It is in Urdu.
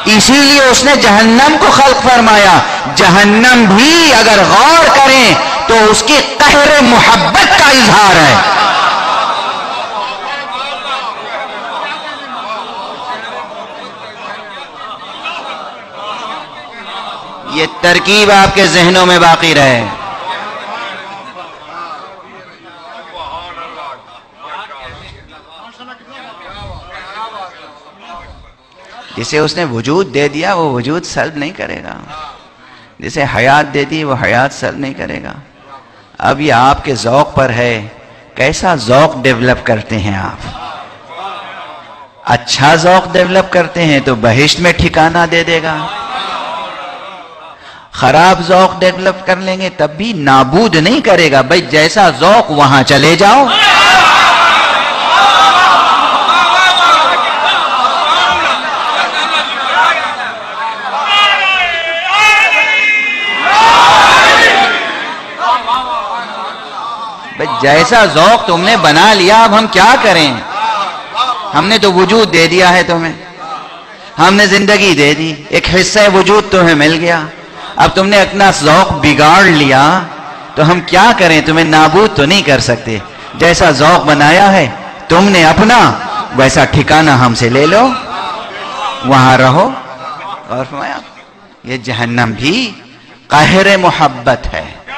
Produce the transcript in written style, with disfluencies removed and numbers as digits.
اسی لیے اس نے جہنم کو خلق فرمایا. جہنم بھی اگر غور کریں تو اس کی قہر محبت کا اظہار ہے. یہ ترکیب آپ کے ذہنوں میں باقی رہے. جسے اس نے وجود دے دیا وہ وجود سلب نہیں کرے گا. جسے حیات دے دی وہ حیات سلب نہیں کرے گا. اب یہ آپ کے ذوق پر ہے. کیسا ذوق ڈیولپ کرتے ہیں آپ؟ اچھا ذوق ڈیولپ کرتے ہیں تو بہشت میں ٹھکانہ دے دے گا. خراب ذوق ڈیولپ کر لیں گے تب بھی نابود نہیں کرے گا. بھائی جیسا ذوق وہاں چلے جاؤ. جیسا ذوق تم نے بنا لیا اب ہم کیا کریں؟ ہم نے تو وجود دے دیا ہے تمہیں. ہم نے زندگی دے دی. ایک حصہ وجود تمہیں مل گیا. اب تم نے اپنا ذوق بگاڑ لیا تو ہم کیا کریں؟ تمہیں نابود تو نہیں کر سکتے. جیسا ذوق بنایا ہے تم نے اپنا ویسا ٹھکانہ ہم سے لے لو, وہاں رہو. اور فرمایا یہ جہنم بھی قہر محبت ہے.